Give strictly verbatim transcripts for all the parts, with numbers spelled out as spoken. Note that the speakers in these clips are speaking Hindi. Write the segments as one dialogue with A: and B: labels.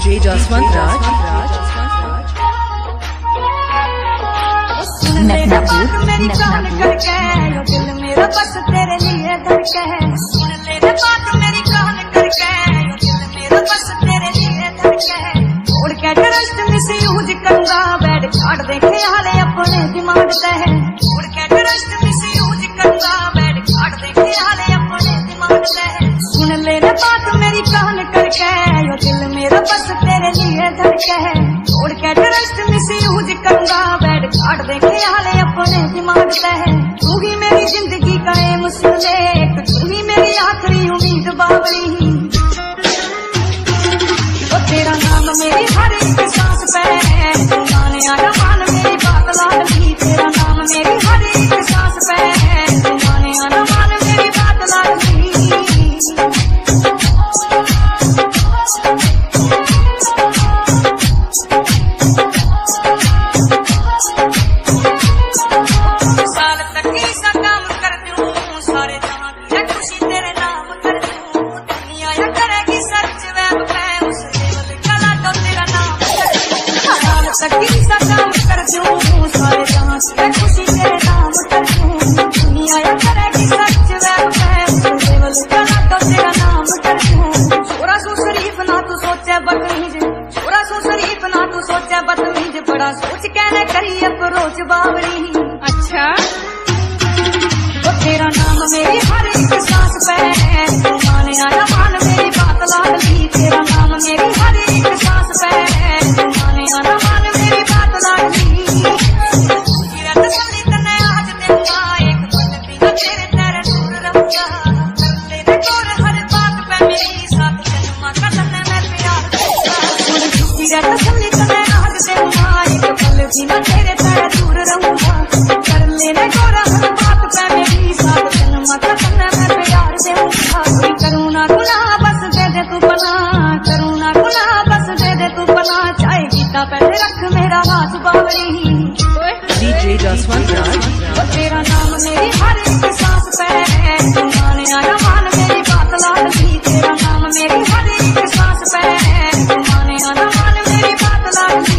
A: डीजे जसवंत राज
B: नखनापुर मेरी जान करके दिल मेरा बस तेरे लिए धड़के है। सुन ले रे बात मेरी जान करके दिल मेरा बस तेरे लिए धड़के है। छोड़ के ट्रस्ट मिस यूज करूंगा बैड काट दे ख्याल अपने दिमाग से है। छोड़ के ट्रस्ट मिस यूज करूंगा बैड काट दे ख्याल अपने दिमाग से है। सुन ले रे बात मेरी जान करके दिल मेरा बस तेरे लिए धड़के है। छोड़ के ट्रस्ट मिस यूज करूंगा बैड काट दे ख्याल अपने दिमाग से है। तू ही मेरी जिंदगी का ए मुस्लिम, तू ही मेरी आखिरी उम्मीद बावली। वो तेरा नाम मेरी हर एक सांस पे है, जाने आया मान मेरी बात लाडली। तेरा नाम मेरी हर एक सांस पे है, जाने आया मान मेरी बात लाडली। बड़ा सोच कहने करी अप्रोच बावरी। अच्छा वो तेरा नाम मेरी हर एक सांस पे है, माने आया मान मेरी बात लाडली। तेरा नाम मेरी हर एक सांस पे है, माने आया मान मेरी बात लाडली। तसल्ली तने आज देगा एक पल भी न तेरे तेरे दूर रहूंगा। तेरे कोर हर बात पे मेरी साथ जन्मा का तने मैं प्यार करूंगा। तसल्ली तने आज देगा भी मैं तेरे तेरे दूर रहूंगा। कर लेने गोरा हर बात पे मेरी साथ जन्म का तन्ने मैं प्यार देऊंगा। कोई करूँ गुनाह बस दे दे तू बना, करूँ ना गुनाह बस दे दे तू बना। चाहे गीता पहले रख मेरा हाथ बावरी।
A: डीजे जसवंत राज
B: वो तेरा नाम मेरी हर एक सांस पे है, माने आया मान मेरी बात लाडली। तेरा नाम मेरी हर एक सांस पे है, माने आया मान मेरी बात लाडली।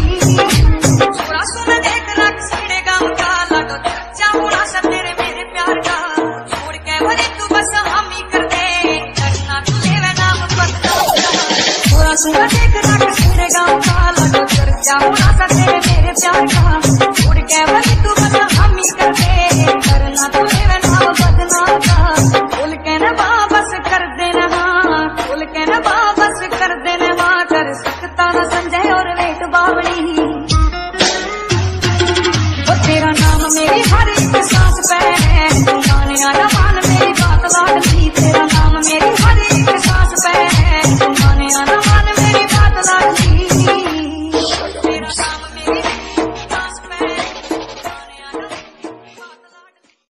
B: सुना देख रख सुने गाँव का लगो चर्चा होना सा तेरे मेरे प्यार का। छोड़ के वही तू बस हम ही करते करना तो मेरे नाम बदनाम का। खोल के न वापस कर देना हाँ, खोल के न वापस कर देना हाँ। कर सकता न संजय और वेट बावड़ी। वो तेरा नाम मेरी हर एक